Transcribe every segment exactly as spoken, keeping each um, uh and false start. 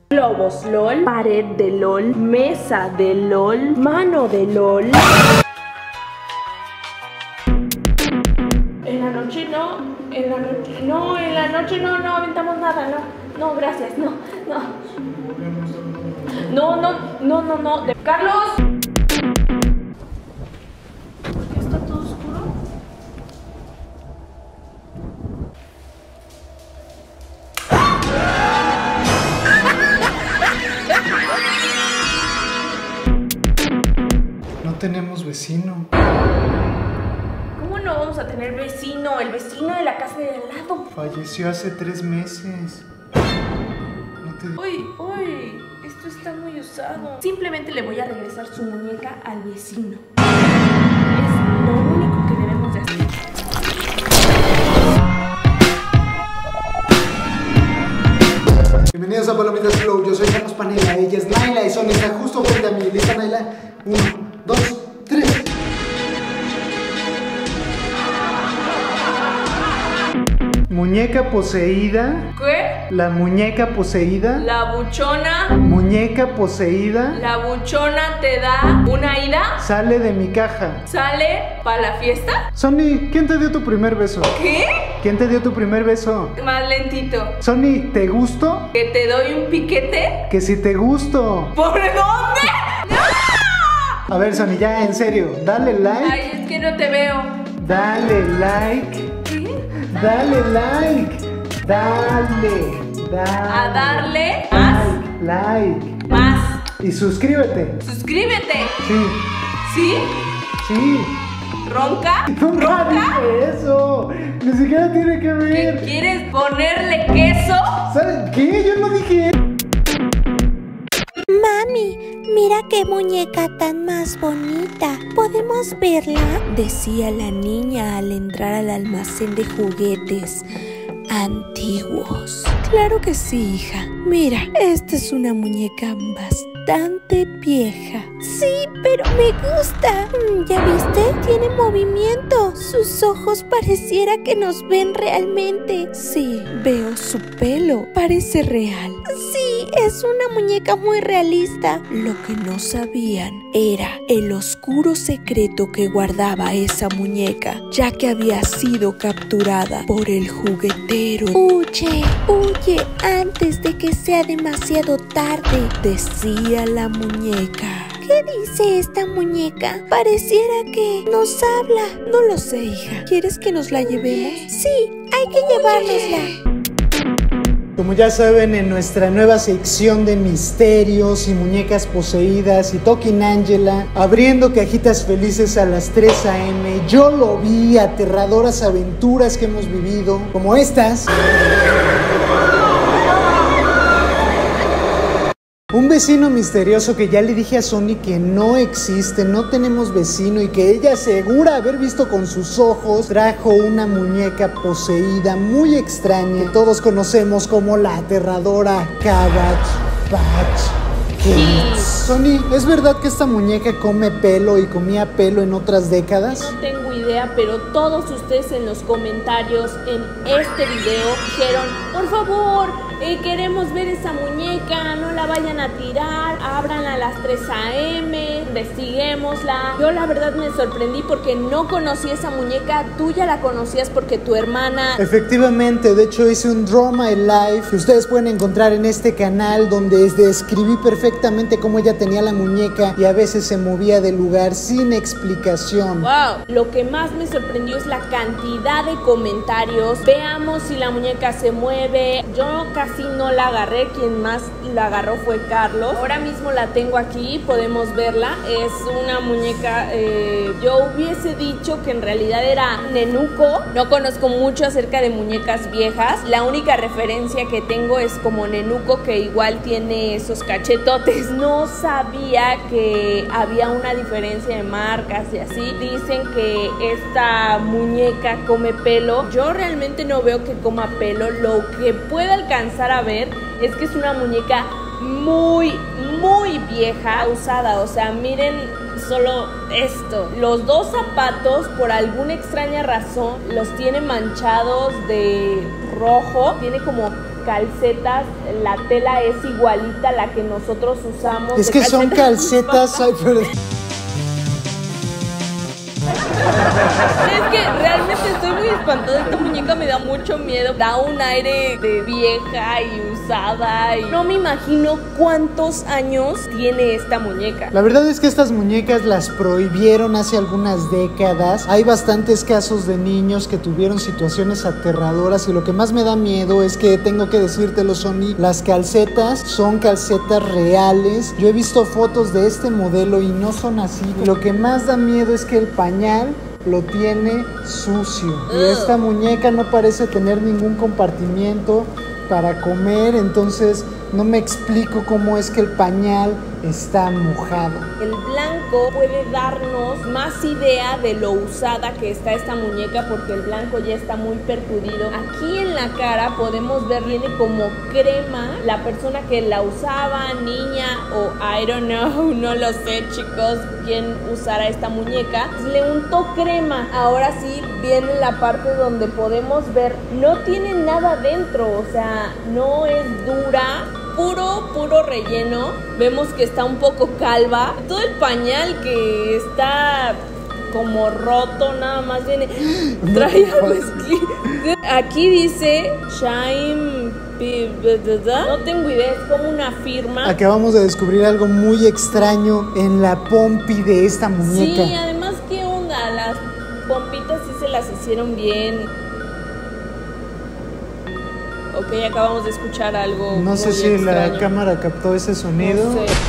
Globos LOL, pared de LOL, mesa de LOL, mano de LOL. En la noche no, en la noche no, en la noche no, no aventamos nada, no, no, gracias, no, no. No, no, no, no, no. De... ¡Carlos! ¿Por qué está todo oscuro? No tenemos vecino. ¿Cómo no vamos a tener vecino? El vecino de la casa de al lado. Falleció hace tres meses. No te... Uy, uy, esto está muy usado. Simplemente le voy a regresar su muñeca al vecino. Es lo único que debemos de hacer. Bienvenidos a Palomitas Flow, yo soy Carlos Panela, ella es Naila y Sony está justo frente a mí. ¿Lista, Naila? Uno, dos, tres. Muñeca poseída. ¿Qué? La muñeca poseída. La buchona. Muñeca poseída. La buchona te da una ida. Sale de mi caja. ¿Sale para la fiesta? Sony, ¿quién te dio tu primer beso? ¿Qué? ¿Quién te dio tu primer beso? Más lentito. Sony, ¿te gusto? ¿Que te doy un piquete? Que si te gusto. ¿Por dónde? ¡No! A ver, Sony, ya en serio, dale like. Ay, es que no te veo. Dale like. ¿Qué? Dale like. Dale. Dale. A darle más. Like. Like. Más. Y suscríbete. Suscríbete. Sí. ¿Sí? Sí. ¿Ronca? Nunca ¿Ronca? dije eso. Ni siquiera tiene que ¿Qué ver. quieres ponerle queso? ¿Sabes qué? Yo no dije. Mami, mira qué muñeca tan más bonita. ¿Podemos verla? Decía la niña al entrar al almacén de juguetes antiguos. Claro que sí, hija. Mira, esta es una muñeca bastante vieja. Sí, pero me gusta. ¿Ya viste? Tiene movimiento. Sus ojos pareciera que nos ven realmente. Sí, veo su pelo. Parece real. Sí, es una muñeca muy realista. Lo que no sabían era el oscuro secreto que guardaba esa muñeca, ya que había sido capturada por el juguetero. Huye, huye antes de que sea demasiado tarde, decía la muñeca. ¿Qué dice esta muñeca? Pareciera que nos habla. No lo sé, hija. ¿Quieres que nos la llevemos? Sí, hay que llevárnosla. Como ya saben, en nuestra nueva sección de misterios y muñecas poseídas y Talking Angela, abriendo cajitas felices a las tres a eme, yo lo vi, aterradoras aventuras que hemos vivido, como estas. Un vecino misterioso que ya le dije a Sony que no existe, no tenemos vecino y que ella asegura haber visto con sus ojos, trajo una muñeca poseída muy extraña que todos conocemos como la aterradora Cabbage Patch Kids. Sony, ¿es verdad que esta muñeca come pelo y comía pelo en otras décadas? No tengo idea, pero todos ustedes en los comentarios en este video dijeron, por favor, eh, queremos ver esa muñeca, no la vayan a tirar, ábranla a las tres a eme, investiguémosla. Yo la verdad me sorprendí porque no conocí esa muñeca, tú ya la conocías porque tu hermana... Efectivamente, de hecho hice un Draw My Life que ustedes pueden encontrar en este canal donde describí perfectamente cómo ella tenía la muñeca y a veces se movía del lugar sin explicación. Wow, lo que más me sorprendió es la cantidad de comentarios. Veamos si la muñeca se mueve. Yo casi no la agarré, quien más la agarró fue Carlos. Ahora mismo la tengo aquí, podemos verla. Es una muñeca, eh, yo hubiese dicho que en realidad era Nenuco. No conozco mucho acerca de muñecas viejas. La única referencia que tengo es como Nenuco, que igual tiene esos cachetotes. No sabía que había una diferencia de marcas y así. Dicen que esta muñeca come pelo. Yo realmente no veo que coma pelo. Lo que puedo alcanzar a ver es que es una muñeca muy, muy vieja, usada. O sea, miren solo esto. Los dos zapatos, por alguna extraña razón, los tiene manchados de rojo. Tiene como calcetas, la tela es igualita a la que nosotros usamos. Es que son calcetas, ay, pero... Es que realmente estoy muy espantada. Esta muñeca me da mucho miedo. Da un aire de vieja y usada. Y no me imagino cuántos años tiene esta muñeca. La verdad es que estas muñecas las prohibieron hace algunas décadas. Hay bastantes casos de niños que tuvieron situaciones aterradoras. Y lo que más me da miedo es que tengo que decírtelo, Sony, las calcetas son calcetas reales. Yo he visto fotos de este modelo y no son así. Lo que más da miedo es que el pañal lo tiene sucio. Y esta muñeca no parece tener ningún compartimiento para comer, entonces no me explico cómo es que el pañal está mojado. El blanco puede darnos más idea de lo usada que está esta muñeca, porque el blanco ya está muy percudido. Aquí en la cara podemos ver, viene como crema. La persona que la usaba, niña o I don't know, no lo sé, chicos, quién usara esta muñeca, le untó crema. Ahora sí viene la parte donde podemos ver, no tiene nada dentro, o sea, no es dura. Puro, puro relleno. Vemos que está un poco calva. Todo el pañal que está como roto, nada más viene. Trae aquí dice Shine. No tengo idea, es como una firma. Acabamos de descubrir algo muy extraño en la pompi de esta muñeca. Sí, además, ¿qué onda? Las pompitas sí se las hicieron bien. Ok, acabamos de escuchar algo. No sé si extraño. La cámara captó ese sonido. No sé.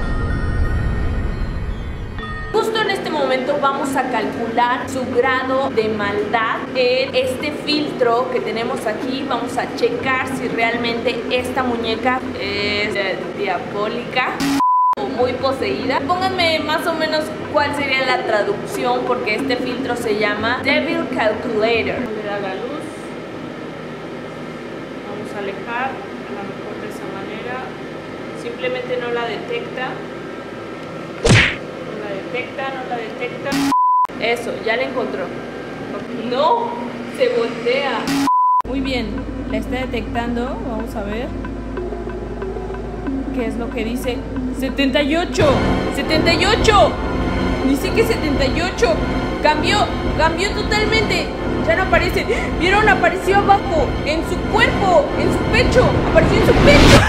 Justo en este momento vamos a calcular su grado de maldad en este filtro que tenemos aquí. Vamos a checar si realmente esta muñeca es diabólica o muy poseída. Pónganme más o menos cuál sería la traducción, porque este filtro se llama Devil Calculator. Voy a dar la luz. Alejar a lo mejor de esa manera, simplemente no la detecta, no la detecta, no la detecta. Eso, ya la encontró. No, se voltea. Muy bien, la está detectando. Vamos a ver qué es lo que dice. setenta y ocho, setenta y ocho. Dice que setenta y ocho. Cambió, cambió totalmente. Ya no aparece. ¿Vieron? Apareció abajo, en su cuerpo, en su pecho. Apareció en su pecho.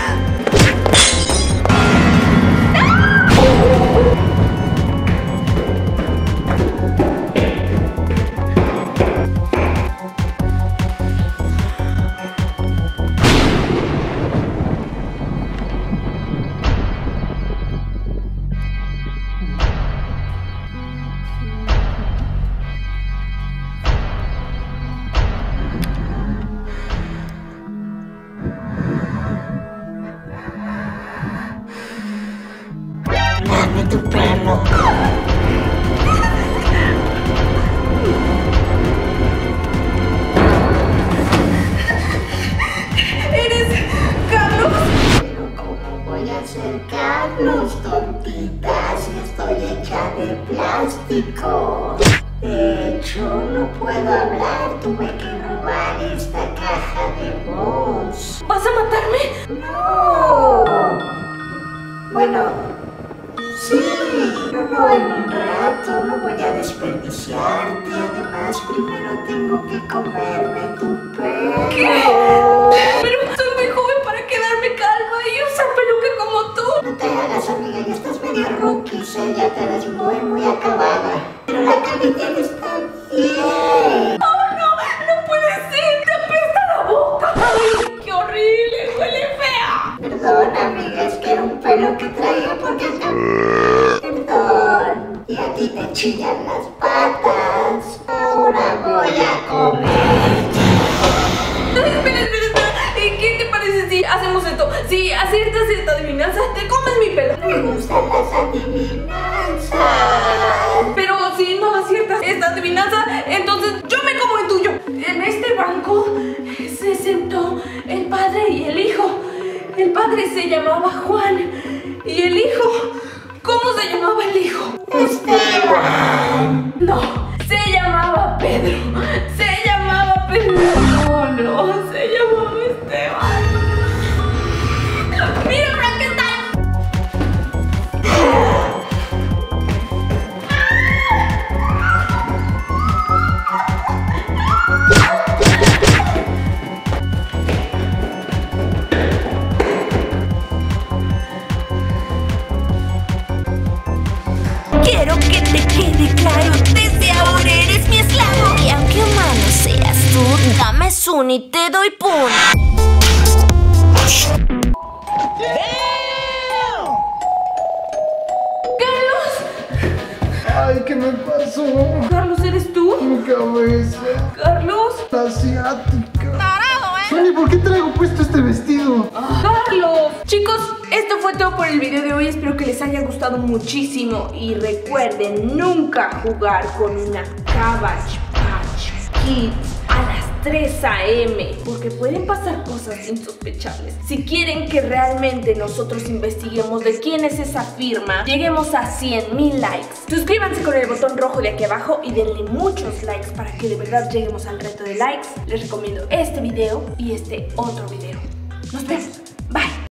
Tu pelo. ¿Eres Carlos? Pero ¿cómo voy a ser Carlos, tontita, si estoy hecha de plástico? De hecho, no puedo hablar, tuve que robar esta caja de voz. ¿Vas a matarme? No. Bueno... Sí, pero no en un rato, no voy a desperdiciarte. Además, primero tengo que comerme tu pelo. ¿Qué? Pero soy muy joven para quedarme calva y usar peluca como tú. No te hagas, amiga, ya estás medio rookie, ¿eh? Ya te ves muy, muy acabada. Pero la cabellera está bien. ¡Oh, no! ¡No puede ser! ¡Te apesta la boca! ¡Ay, qué horrible! ¡Huele fea! Perdón, amiga, es que era un pelo que traía porque... Perdón. Y a ti te chillan las patas. Ahora voy a comerte. Espera, espera, espera. ¿Y qué te parece si hacemos esto? Si aciertas esta adivinanza, te comes mi pelo. Me gustan las adivinanzas. Pero si no aciertas esta adivinanza, entonces yo me como el tuyo. En este banco se sentó el padre y el hijo. El padre se llamaba Juan y el hijo... ¿Cómo se llamaba el hijo? Esteban. No, se llamaba Pedro. Se llamaba Pedro. No, no, se llamaba Esteban. pun y te doy pun. Ay, ¿qué me pasó? Carlos, ¿eres tú? Mi cabeza. Carlos. La asiática. Tarado, ¿eh? Sony, ¿por qué traigo puesto este vestido? Ah, Carlos. Chicos, esto fue todo por el video de hoy. Espero que les haya gustado muchísimo. Y recuerden nunca jugar con una Cabbage Patch Kids a las tres a eme, porque pueden pasar cosas insospechables. Si quieren que realmente nosotros investiguemos de quién es esa firma, lleguemos a cien mil likes, suscríbanse con el botón rojo de aquí abajo y denle muchos likes para que de verdad lleguemos al reto de likes. Les recomiendo este video y este otro video. Nos vemos.